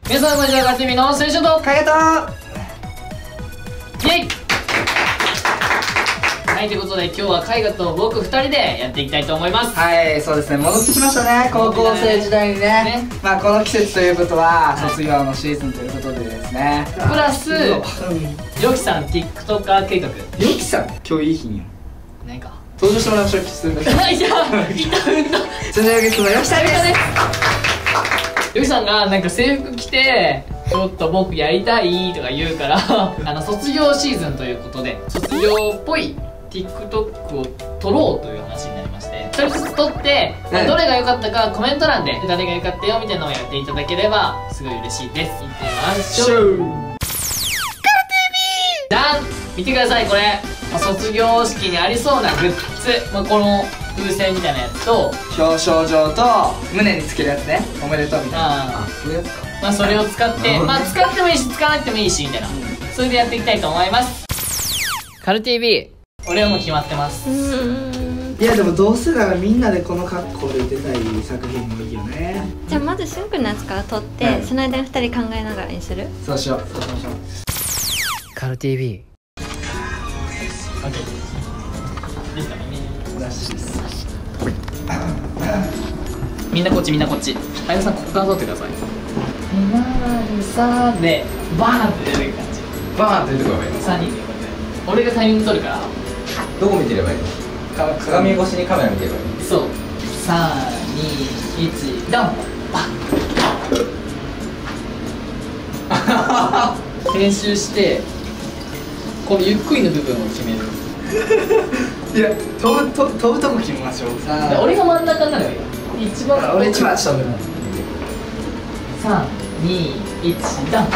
皆さんこんにちは、カルティビの青春とかげとイエイ。はい、ということで今日は海ガと僕2人でやっていきたいと思います。 はい、そうですね、戻ってきましたね、高校生時代にね。まあこの季節ということは卒業のシーズンということでですね、 プラスヨキさん TikToker 計画。 ヨキさん今日いい日に何か登場してもらいましょう。するだけいや、いたうんだそれではゲストのヨキさんです。 ヨキさんがなんか制服着てちょっと僕やりたいとか言うから卒業シーズンということで卒業っぽい TikTok を撮ろうという話になりまして、1人ずつ撮って、どれが良かったかコメント欄で誰が良かったよみたいなのをやっていただければすごい嬉しいです。見てみましょう。じゃん、見てください。これ卒業式にありそうなグッズ、この風船みたいなやつと表彰状と胸につけるやつね、おめでとうみたいな。そういうやつか。 それを使って使ってもいいし使わなくてもいいしみたいな、それでやっていきたいと思います。カル TV、 俺はもう決まってます。 いやでもどうせならみんなでこの格好で出たい作品もいいよね。 じゃあまずしゅんくんのやつから撮って、その間に2人考えながらにする。 そうしよう、そうしましょう。 カル TV、 OK ですかね。 らしいです。 みんなこっち、みんなこっち。あやさんここから撮ってください。ひまわりさでバーンって出てくる感じ。 バーンって出てくればいいの？ 3人でこうやって俺がタイミング取るから。 どこ見てればいいの？鏡越しにカメラ見てればいいの？ そう、3、2、1、ドン。編集してこのゆっくりの部分を決める。 いや、飛ぶとこ決めましょう。さあ、 俺が真ん中になればいいよ。一番俺一番下でも。 3、2、1、ドン。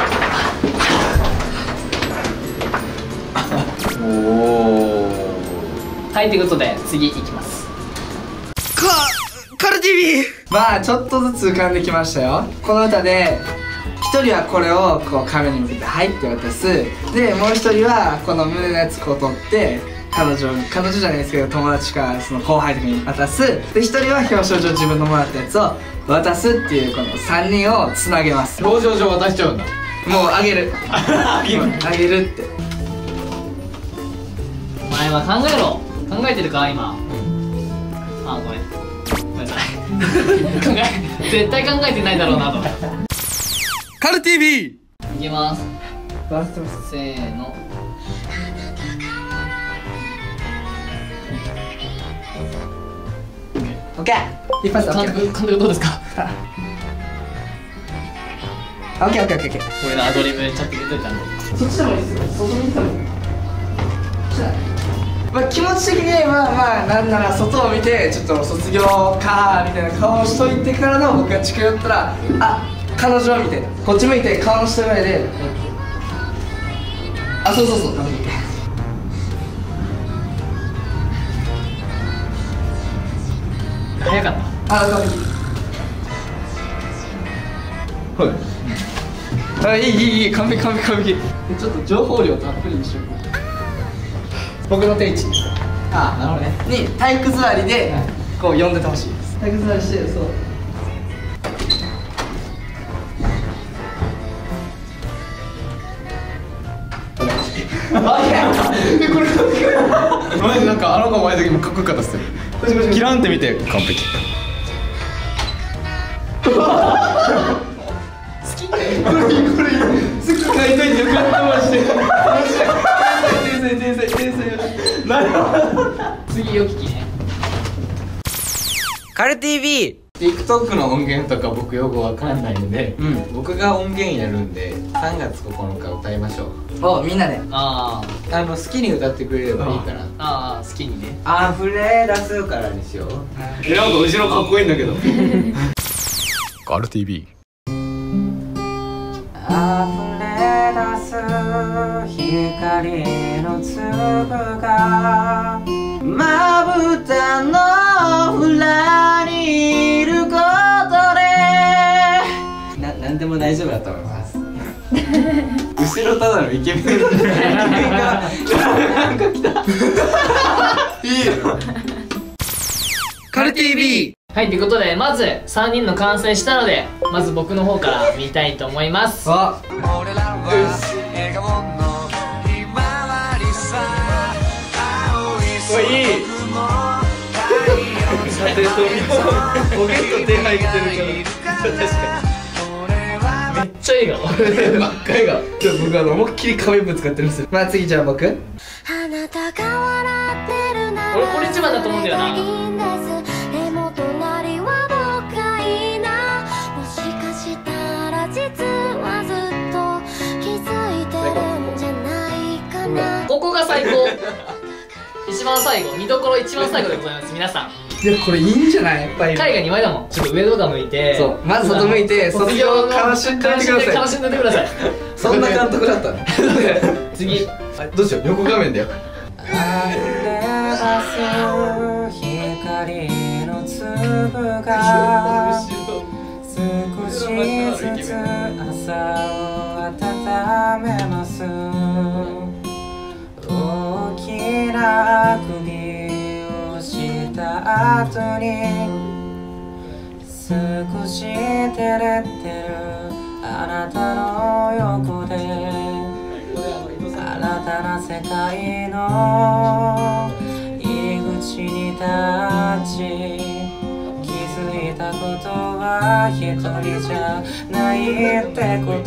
おお。 はい、ということで次いきます。 カル TV。まあちょっとずつ浮かんできましたよ。この歌で一人はこれをこうカメラに向けて「はい」って渡す。でもう一人はこの胸のやつこう取って彼女じゃないですけど友達かその後輩とかに渡す。で一人は表彰状自分のもらったやつを渡すっていうこの3人をつなげます。 表彰状渡しちゃうんだ。 もうあげるあげるって。 お前は考えろ。考えてるか今。あ、ごめんなさい絶対考えてないだろうなと。 カル TV。 いきます。せーの。 オッケー。一発。 監督どうですか？ オッケーオッケーオッケー。 俺のアドリブちょっと出といたんで。 そっちでもいいですよ。外見てもいい。まあ気持ち的にまあなんなら外を見てちょっと卒業かみたいな顔をしといてからの僕が近寄ったらあ彼女を見てこっち向いて顔の下ぐらいであそう早かった。 はい。いい完璧。ちょっと情報量たっぷりにしよう。僕の定位置です。 あ、なるほどね。 に体育座りでこう呼んでてほしいです。体育座りしてそう。 これマジなんかあの子前の時もかっこよかったっすよ。キランって見て完璧。 好き？ これ好き書いといてよかったマジで。天才なるほど。 次よききね。 カル TV。 TikTok の音源とか僕よくわかんないんで、僕が音源やるんで3月9日歌いましょう。 おみんなであ好きに歌ってくれればいいから。 あ、好きにね。 溢れ出すからにしよう。なんか後ろかっこいいんだけど。カル TV。 溢れ出す光の粒がまぶたの裏にいることでなんでも大丈夫だと思います。後ろただのイケメンがなんか来た。いいよ。カル TV。 はい、ということでまず3人の完成したので、まず僕の方から見たいと思います。 あおいいポケット手入ってるから確かにめっちゃ笑顔真っ赤笑顔。僕思いっきり壁ぶつかってるんですよ。 まあ次じゃあ僕。 俺これ一番だと思うんだよな。ここが最高一番最後、見どころ一番最後でございます。皆さんいやこれいいんじゃない？やっぱり海外2枚だもん。ちょっと上とか向いて、 そうまず外向いて卒業を楽しんでください。 楽しんでください。 そんな監督だったの？ 次どうしよう、横画面だよ。 光の粒が少しずつ朝を温めます。大きなあくびをした後に少し照れてるあなたの横で新たな世界の入り口に立ち気づいたことは一人じゃないってこと。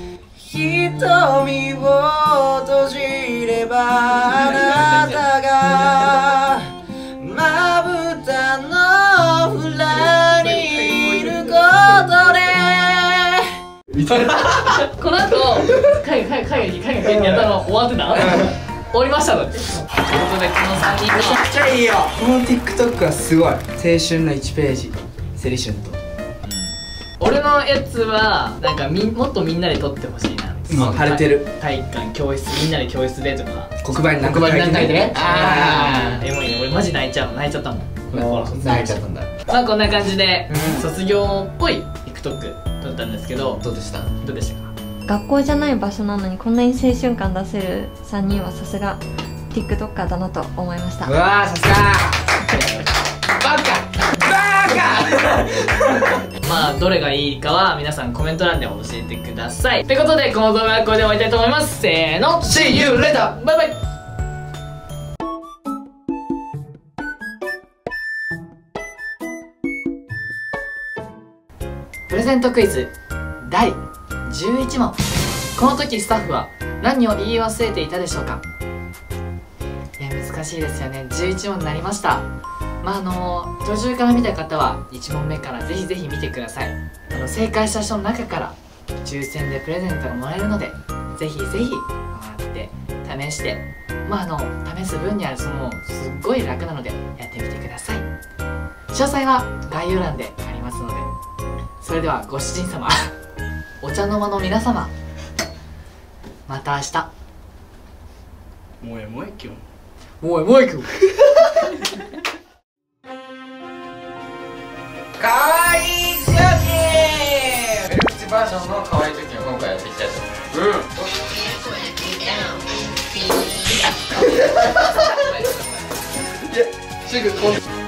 瞳を閉じればあなたがまぶたの裏にいることでこの後海外にやったの終わってた終わりましたので、ということでこの3人めちゃくちゃいいよ。この TikTok はすごい。青春の1ページセリシュンと俺のやつはなんかもっとみんなで撮ってほしいな。 晴れてる体育館教室みんなで教室でとか黒板に何黒か書いて板に何書いてね。 あエモいね。俺マジ泣いちゃったもん。 泣いちゃったんだ。 まあこんな感じで卒業っぽい TikTok 撮ったんですけど、 どうでした？ どうでしたか？ 学校じゃない場所なのにこんなに青春感出せる3人はさすが TikToker だなと思いました。 うわーさすがバカまあどれがいいかは皆さんコメント欄で教えてください。ということでこの動画はこれで終わりたいと思います。せーの See you later! バイバイ。プレゼントクイズ第11問。この時スタッフは何を言い忘れていたでしょうか？いや難しいですよね。11問になりました。まあ途中から見た方は1問目からぜひぜひ見てください。正解した人の中から抽選でプレゼントがもらえるので、ぜひぜひもらって試して、試す分にはすっごい楽なのでやってみてください。詳細は概要欄でありますので。それではご主人様お茶の間の皆様、また明日。 もえもえきゅんもえもえきゅんかわいいチョキフレッチバージョンの可愛い時を今回やっていきたいと思います。 すぐ